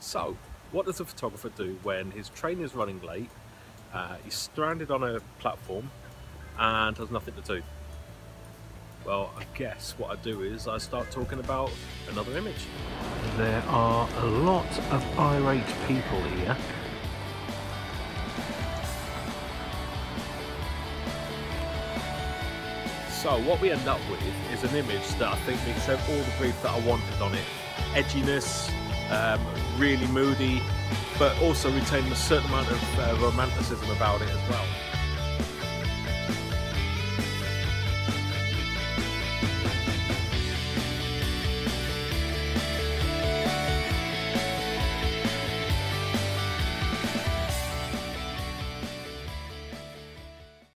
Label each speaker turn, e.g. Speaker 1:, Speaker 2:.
Speaker 1: So, what does a photographer do when his train is running late, he's stranded on a platform and has nothing to do? Well, I guess what I do is I start talking about another image.
Speaker 2: There are a lot of irate people here.
Speaker 1: So what we end up with is an image that I think makes all the brief that I wanted on it. Edginess, really moody, but also retaining a certain amount of romanticism about it as well.